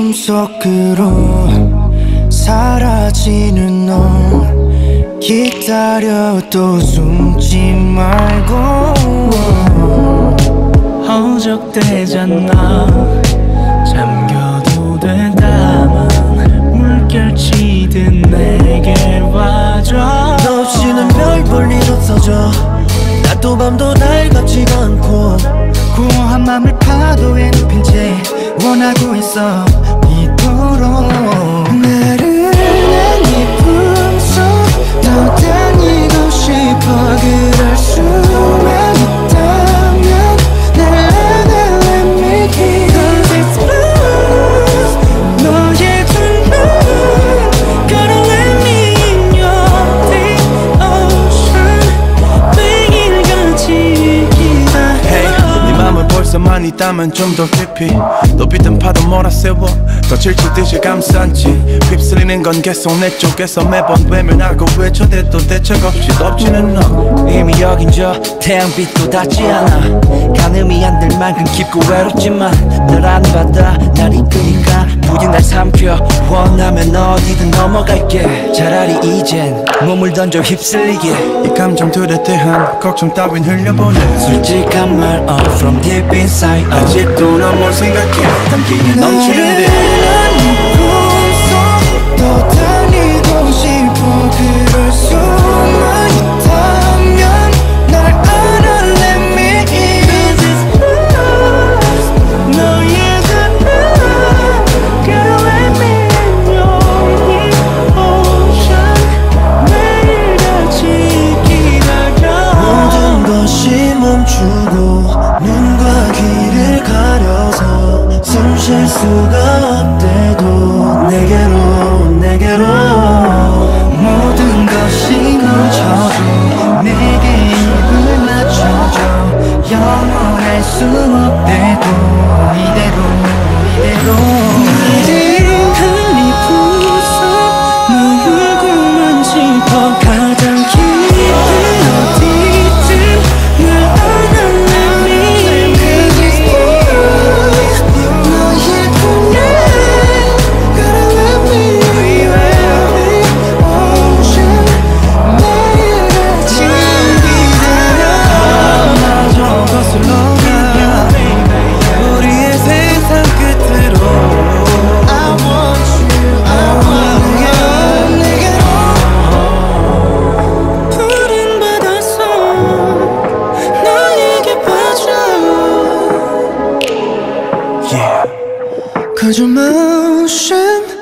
꿈속으로 사라지는 너 기다려도 숨지 말고 허적대잖아. 잠겨도 되다만 물결치듯 내게 와줘. 너 없이는 별 볼 일 없어져. 낮도 밤도 날 같지가 않고 공허한 맘을 파도에 눕힌 채 원하고 있어 이토록. 나른한 네 품속 더 다니고 싶어. 그럴 수만 있다면 날 let me keep. Cause it's blues. 너의 두 눈 Gotta let me in your deep ocean. 매일같이 기다려. Hey, 네 맘을 벌써만 있다면 좀 더 깊이 높이 뜬 파도 몰아세워 더 질투듯이 감싼지 휩쓸리는 건 계속 내 쪽에서 매번 외면하고 외쳐대도 대책 없이 덮치는 너. 이미 여긴 저 태양빛도 닿지 않아. 가늠이 안 될 만큼 깊고 외롭지만 널 안 받아 날 이끄니까 부디 날 삼켜. 원하면 어디든 넘어갈게. 차라리 이젠 몸을 던져 휩쓸리게. 이 감정들에 대한 걱정 따윈 흘려보내. 솔직한 말 from deep inside. 아직도 넌 뭘 생각해. 담기에 넘치는데 더 달리고 싶어. 그럴 수만 있다면 날 알아 let me in. Cause it's blues. 너의 두 눈 Gotta let me in your deep ocean. 매일같이 기다려. 모든 것이 멈추고 눈과 귀를 가려서 숨 쉴 수가 없대도 내게로 모든 것이 멈춰도 내게 입을 맞춰줘. 영원할 수 없대도 이대로 네 품속 너 울고만 싶어. 가장 깊은 어디든 날 안아 let me in. Cause it's blues. 너의 두 눈 Gotta let me in. Ocean 매일같이 기다려. 마저 거슬러 가 우리의 세상 끝으로. I want you 내게로. 푸른 바닷속 너에게 빠져. Yeah. Cause your motion